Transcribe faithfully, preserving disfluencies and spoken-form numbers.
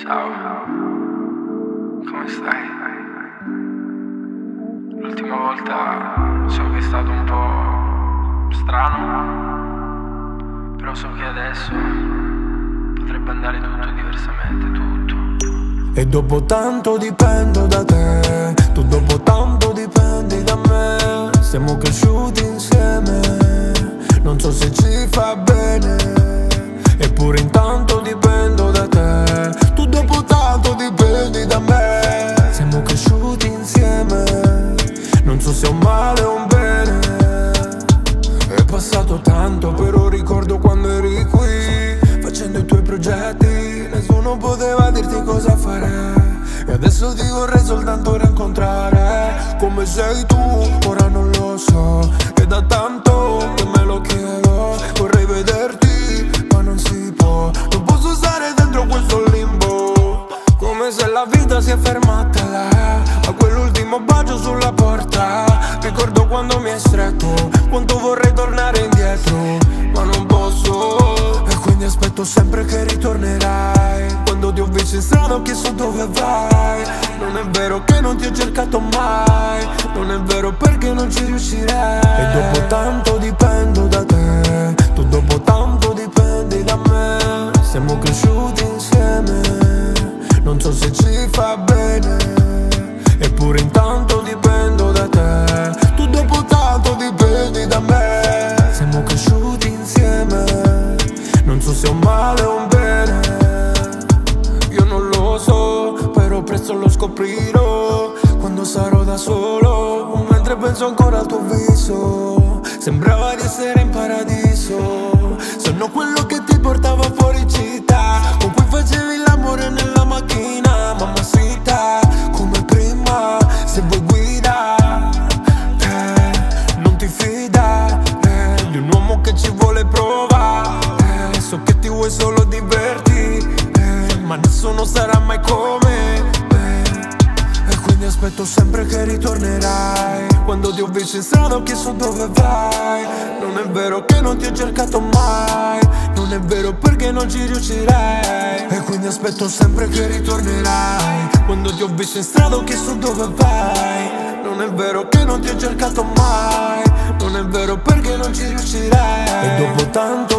Ciao, come stai? L'ultima volta so che è stato un po' strano, però so che adesso potrebbe andare tutto diversamente, tutto. E dopo tanto dipendo da te, tu dopo tanto dipendi da me. Siamo cresciuti insieme, non so se ci fa bene, eppure intanto dipendo da te. Tu dopo tanto dipendi da me. Siamo cresciuti insieme, non so se è un male o un bene. È passato tanto, però ricordo quando eri qui, facendo i tuoi progetti. Nessuno poteva dirti cosa fare, e adesso ti vorrei soltanto rincontrare. Come sei tu, ora non lo so, è da tanto che me lo chiedo. Vorrei vederti, ma non si può, non posso stare dentro questo limbo. Come se la vita si è fermata là, a quell'ultimo bacio sulla porta. Ricordo quando mi hai stretto, quanto vorrei tornare indietro, ma non posso. E quindi aspetto sempre che ritornerai. Quando ti ho visto in strada ho chiesto dove vai. Non è vero che non ti ho cercato mai, non è vero perché non ci riuscirei. E dopo tanto dipendo da te, tu dopo tanto dipendi da me. Siamo cresciuti insieme, non so se ci fa bene, eppure intanto dipendo da te. Tu dopo tanto dipendi da me. Siamo cresciuti insieme, non so se è un male o un bene. Io non lo so, però presto lo scoprirò, quando sarò da solo. Mentre penso ancora al tuo viso, sembrava di essere in paradiso. Sono quello che ti portava fuori città, con cui facevi l'amore nella macchina. Mamacita, come prima, se vuoi guida eh, non ti fida eh, di un uomo che ci vuole provare eh, so che ti vuoi solo divertire eh, ma nessuno sarà mai come me. E quindi aspetto sempre che ritornerai. Quando ti ho visto in strada ho chiesto dove vai. Non è vero che non ti ho cercato mai, non è vero perché non ci riuscirei. E quindi aspetto sempre che ritornerai. Quando ti ho visto in strada ho chiesto dove vai. Non è vero che non ti ho cercato mai, non è vero perché non ci riuscirei. E dopo tanto